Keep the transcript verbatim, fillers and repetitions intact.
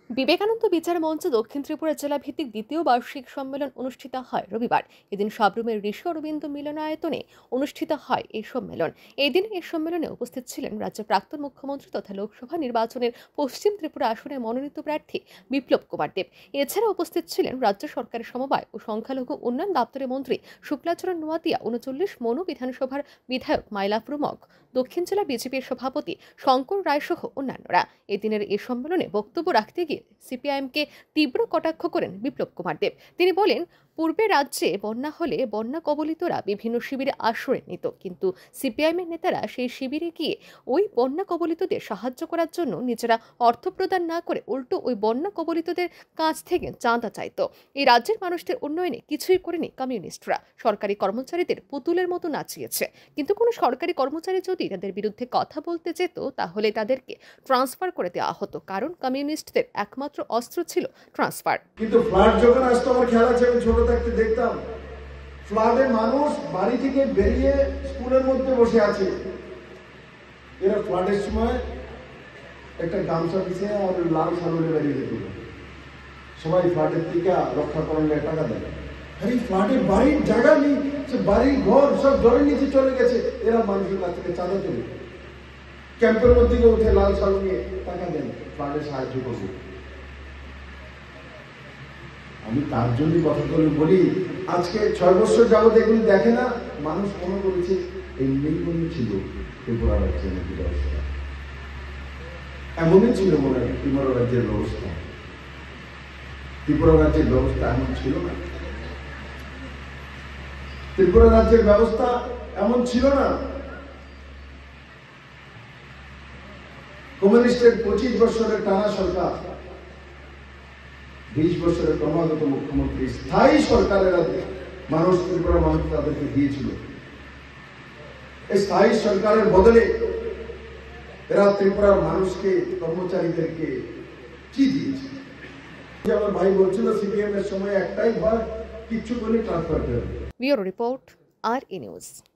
বিবেকানন্দ বিচার মঞ্চ দক্ষিণ ত্রিপুরা জেলা ভিত্তিক দ্বিতীয় বার্ষিক সম্মেলন অনুষ্ঠিত হয় রবিবার। এদিন সাবরুমের ঋষি অরবিন্দ মিলনায়তনে অনুষ্ঠিত হয় এই সম্মেলন। এদিন এই সম্মেলনে উপস্থিত ছিলেন রাজ্যের প্রাক্তন মুখ্যমন্ত্রী তথা লোকসভা নির্বাচনের পশ্চিম ত্রিপুরা আসনে মনোনীত প্রার্থী বিপ্লব কুমার দেব। এছাড়া উপস্থিত ছিলেন রাজ্য সরকারের সমবায় ও সংখ্যালঘু উন্নয়ন দপ্তরের মন্ত্রী শুক্লাচরণ নোয়াতিয়া, উনচল্লিশ মনু বিধানসভার বিধায়ক মাইলা প্রমুখ, দক্ষিণ জেলা বিজেপির সভাপতি শঙ্কর রায় সহ অন্যান্যরা। এদিনের এই সম্মেলনে বক্তব্য রাখতে গিয়ে সিপিআইএমকে তীব্র কটাক্ষ করেন বিপ্লব কুমার দেব। তিনি বলেন, পূর্বে রাজ্যে বন্যা হলে বন্যা কবলিতরা বিভিন্ন শিবিরে আশ্রয় নিত, কিন্তু সিপিআইএমের নেতারা সেই শিবিরে গিয়ে ওই বন্যা কবলিতদের সাহায্য করার জন্য নিজেরা অর্থ প্রদান না করে উল্টো ওই বন্যা কবলিতদের কাছ থেকে চাঁদা চাইত। এই রাজ্যের মানুষদের উন্নয়নে কিছুই করেনি কমিউনিস্টরা। সরকারি কর্মচারীদের পুতুলের মতো নাচিয়েছে, কিন্তু কোনো সরকারি কর্মচারী যদি তাদের বিরুদ্ধে কথা বলতে যেত তাহলে তাদেরকে ট্রান্সফার করে দেওয়া হতো, কারণ কমিউনিস্টদের একমাত্র অস্ত্র ছিল ট্রান্সফার। কিন্তু ফ্লাড যখন আসতো, আমার খেয়াল আছে, আমি ছোট থাকতে দেখতাম ফ্লাডে মানুষ বাড়ি থেকে বেরিয়ে স্কুলের মধ্যে বসে আছে। এরা ফ্লাডের সময় একটা গামছা পিছিয়ে আর লাল সালুরে বেরিয়ে যেত। সবাই ফ্লাডের থেকে রক্ষা করলে টাকা দেয়। আরে ফ্লাডে বাড়ির জায়গা নেই, সে বাড়ির ঘর সব জলের নিচে চলে গেছে। এরা মানুষের কাছ থেকে চাঁদা তোলে, ক্যাম্পের মধ্যে উঠে লাল সালু নিয়ে টাকা দেন, ফ্লাডে সাহায্য করবে। আমি তার জন্য কথাগুলো বলি। আজকে ছয় বছর যাবত এগুলি দেখে না, মানুষ মনে করেছে এমনি মনে ছিল ত্রিপুরা রাজ্যের নাকি ব্যবস্থা, এমনই ছিল মনে হয় ত্রিপুরা রাজ্যের ব্যবস্থা। ত্রিপুরা রাজ্যের ব্যবস্থা এমন ছিল না। ত্রিপুরা রাজ্যের ব্যবস্থা এমন ছিল না। কমিউনিস্টের পঁচিশ বছরের টানা সরকার, বিশ বছরের ক্রমাগত মুখ্যমন্ত্রী, স্থায়ী সরকারের মানুষ ত্রিপুরা মানুষ তাদেরকে দিয়েছিল। এই স্থায়ী সরকারের বদলে এরা ত্রিপুরার মানুষকে, কর্মচারীদেরকে কি দিয়েছে? আমার ভাই বলছিল সিপিএম এর সময় একটাই ভয়, কিচ্ছু করে ট্রান্সফার করে। ব্যুরো রিপোর্ট, আর ই নিউজ।